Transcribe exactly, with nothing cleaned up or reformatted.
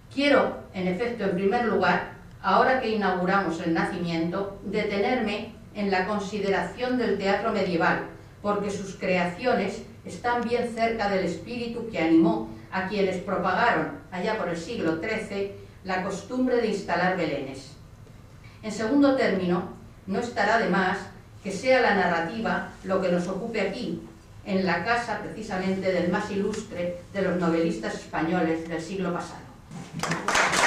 Quiero, en efecto, en primer lugar, ahora que inauguramos el Nacimiento, detenerme en la consideración del teatro medieval, porque sus creaciones están bien cerca del espíritu que animó a quienes propagaron, allá por el siglo trece, la costumbre de instalar belenes. En segundo término, no estará de más que sea la narrativa lo que nos ocupe aquí, en la casa precisamente del más ilustre de los novelistas españoles del siglo pasado.